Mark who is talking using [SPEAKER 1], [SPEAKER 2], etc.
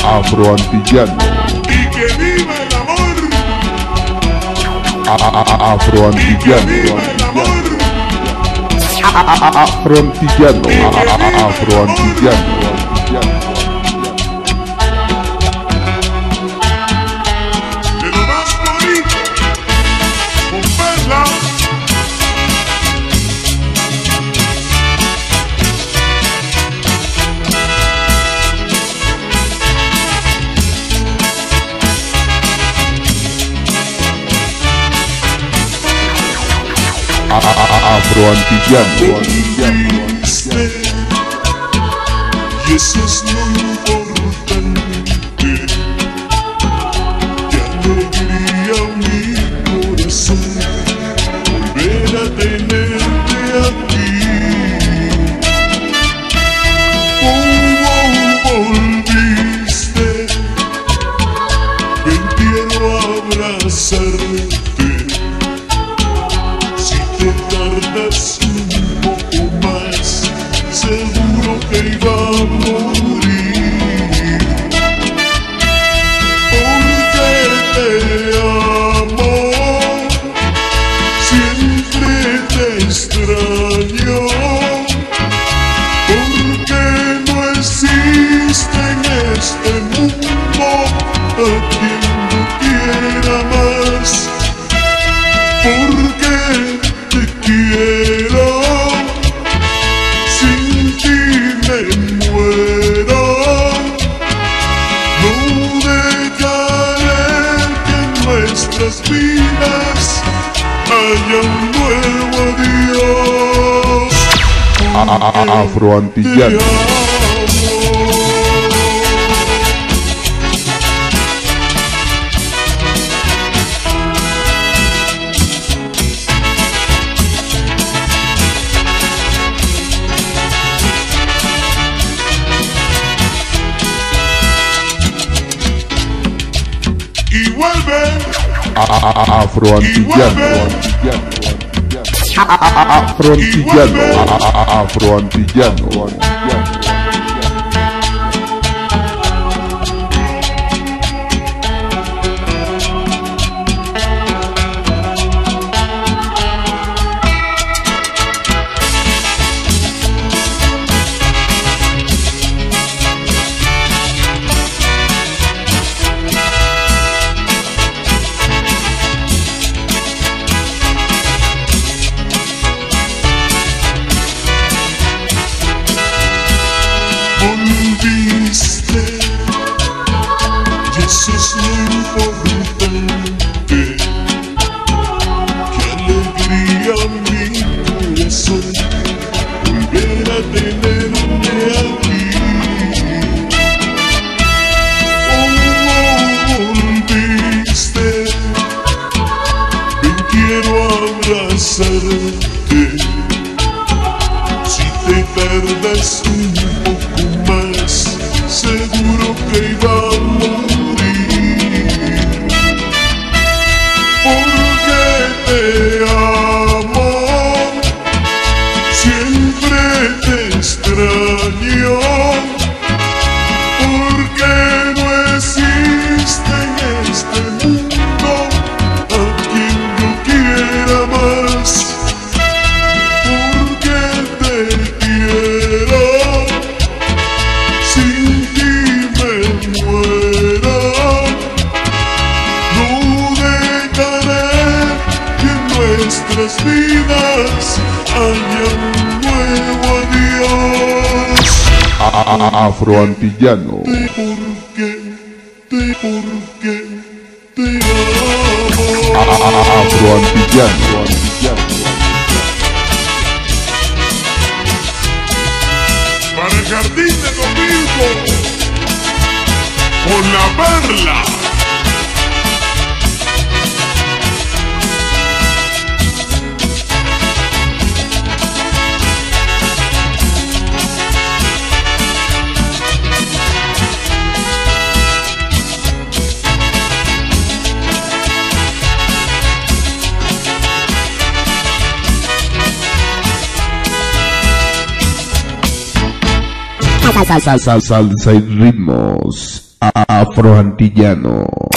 [SPEAKER 1] Afroantillano.
[SPEAKER 2] Y que viva el amor.
[SPEAKER 1] Afroantillano.
[SPEAKER 2] Y que viva el amor.
[SPEAKER 1] Afroantillano. Afroantillano.
[SPEAKER 2] De lo más bonito, con perlas.
[SPEAKER 1] Afroantillano.
[SPEAKER 2] Y eso es lo importante. Qué alegría mi corazón volver a tenerte aquí. Volviste, ven quiero abrazarte. Si te tardas un poco más, seguro que iba a morir. Porque te amo, siempre te extraño. Porque no existe en este mundo a quien no quiera más. Porque te quiero, sin ti me muero. No dejaré que en nuestras vidas haya un nuevo adiós.
[SPEAKER 1] Afroantillano.
[SPEAKER 2] Te amo. Y vuelve.
[SPEAKER 1] Afroantillano. Afroantillano. Afroantillano.
[SPEAKER 2] Volviste, y eso es lo importante. Qué alegría mi corazón volver a tenerte aquí. Volviste, ven quiero abrazarte. Si te tardas un poco más, seguro que iba a morir. Porque te amo, siempre te extraño. Porque no existe en este mundo a quien yo quiera más. Porque te quiero, sin ti me muero. No dejaré que en nuestras vidas haya un nuevo adiós.
[SPEAKER 1] Afroantillano.
[SPEAKER 2] Porque te amo.
[SPEAKER 1] Afroantillano.
[SPEAKER 2] Para el jardín de domingo, con la perla.
[SPEAKER 1] Salsa y ritmos. afroantillano.